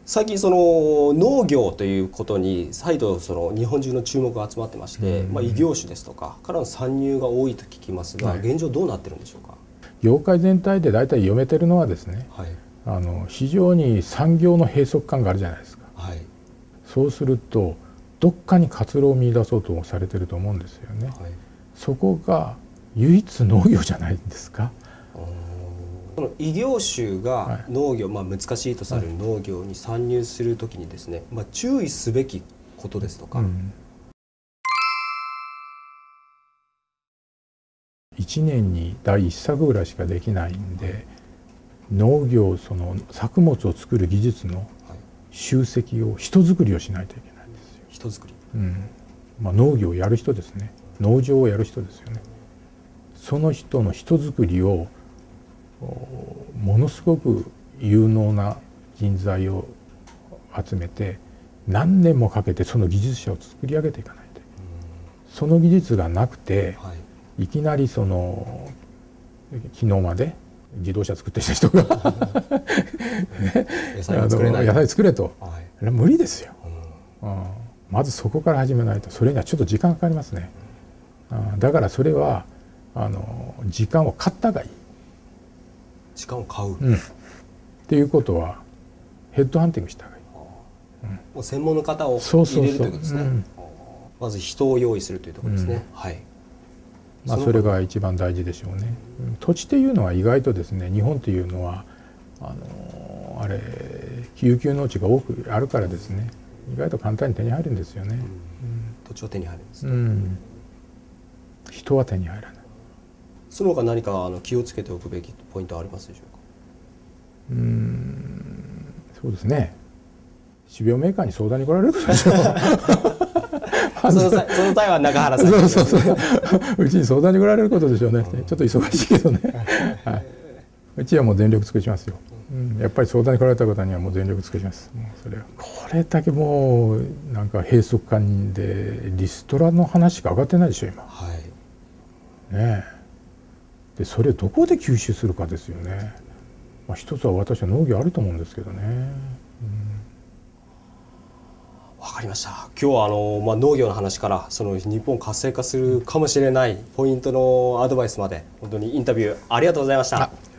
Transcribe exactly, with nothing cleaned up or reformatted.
最近その農業ということに再度その日本中の注目が集まってまして、まあ、異業種ですとかからの参入が多いと聞きますが、はい、現状どうなってるんでしょうか。 業界全体で大体読めてるのはですね、はい、あの非常に産業の閉塞感があるじゃないですか、はい、そうするとどっかに活路を見出そうとされてると思うんですよね、はい、そこが唯一農業じゃないんですか。 この異業種が農業、まあ、難しいとされる農業に参入するときにですね、まあ、注意すべきことですとか、うん、 いちねんにだいいっさくぐらいしかできないんで、農業その作物を作る技術の集積を人作りをしないといけないんですよ。 人作り、 うんまあ、農業をやる人ですね、農場をやる人ですよね。その人の人作りをものすごく有能な人材を集めて何年もかけてその技術者を作り上げていかないと、その技術がなくて、はい、いきなりその昨日まで自動車作ってきた人が野菜作れない、 野菜作れと、はい、無理ですよ、うん、まずそこから始めないと。それにはちょっと時間かかりますね、うん、だからそれはあの時間を買った方がいい。 時間を買う、 うん、っていうことはヘッドハンティングした方がいい、 うん、もう専門の方を入れるということですね。まず人を用意するというところですね、うん、はい。 まあそれが一番大事でしょうね。土地っていうのは意外とですね、日本っていうのはあのあれ有給農地が多くあるからですね、意外と簡単に手に入るんですよね、うん、 土地は手に入るんですね、 うん、人は手に入らない。 その他何かあの気をつけておくべきポイントはありますでしょうか。 うーんそうですね、種苗メーカーに相談に来られることでしょうその際、その際は中原さんに、 そうそうそううちに相談に来られることでしょうね、うん、ちょっと忙しいけどね、はい、うちはもう全力尽くしますよ、うん、やっぱり相談に来られた方にはもう全力尽くします。もうそれはこれだけもうなんか閉塞感でリストラの話しか上がってないでしょ今、はい、ねえ。でそれをどこで吸収するかですよね。まあ、一つは私は農業あると思うんですけどね。 わ、うん、かりました。今日はあの、まあ、農業の話からその日本を活性化するかもしれないポイントのアドバイスまで本当にインタビューありがとうございました。